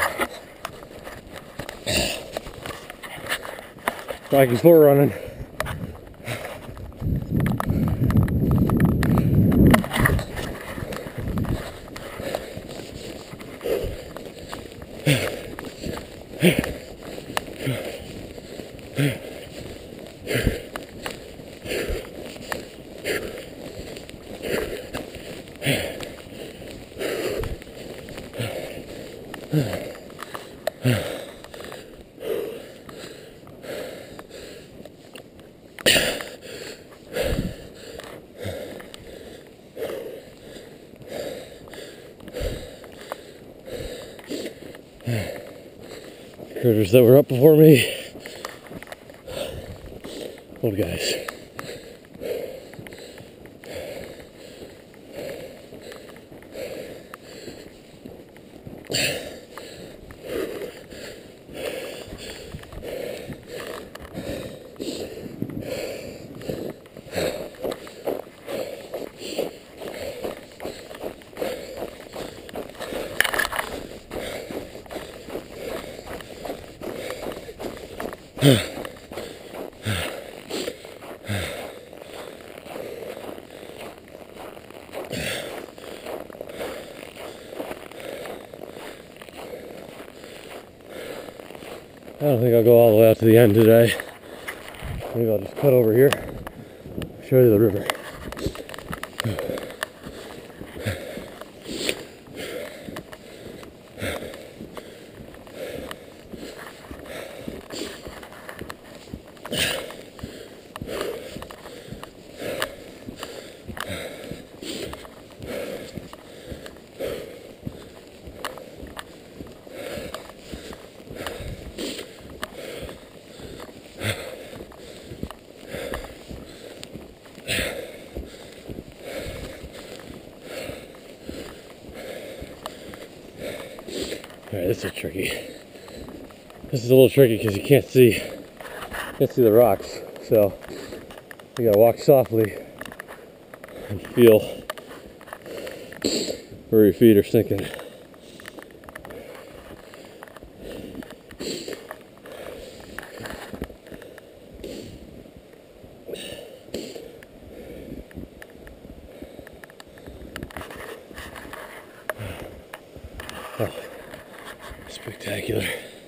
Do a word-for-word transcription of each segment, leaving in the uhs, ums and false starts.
Rocky Fort running. Critters that were up before me. Old guys. I don't think I'll go all the way out to the end today. Maybe I'll just cut over here, show you the river. Alright, this is tricky. This is a little tricky because you can't see can't see the rocks. So you gotta walk softly and feel where your feet are sinking. Oh, spectacular.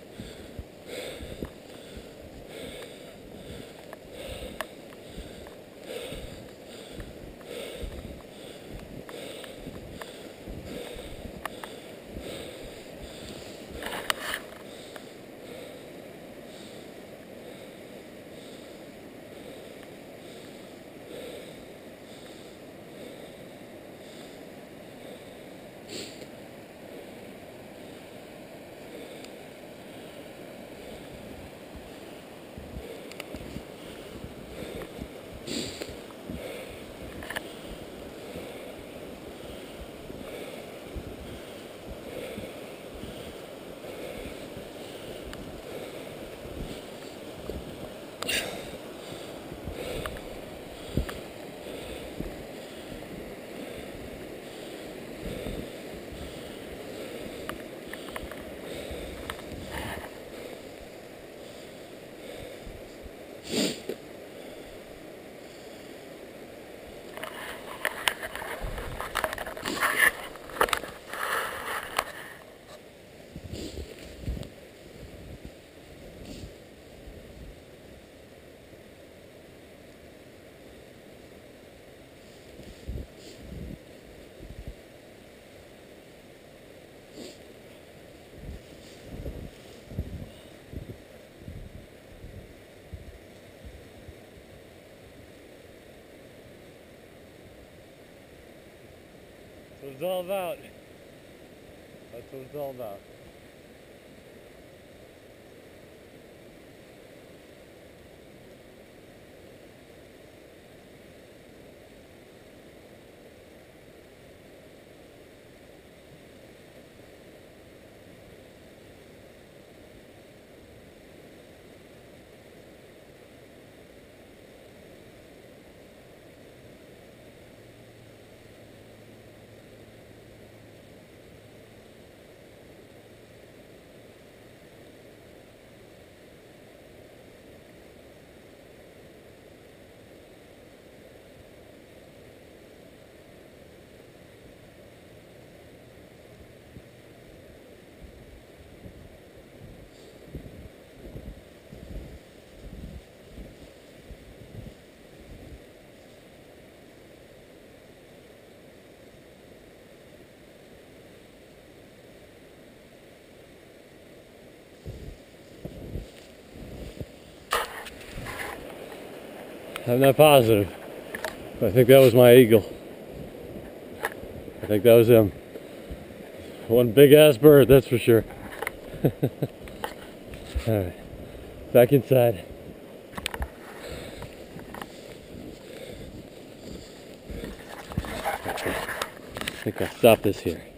That's what it's all about. That's what it's all about. I'm not positive. But I think that was my eagle. I think that was him. One big ass bird, that's for sure. Alright, back inside. I think I'll stop this here.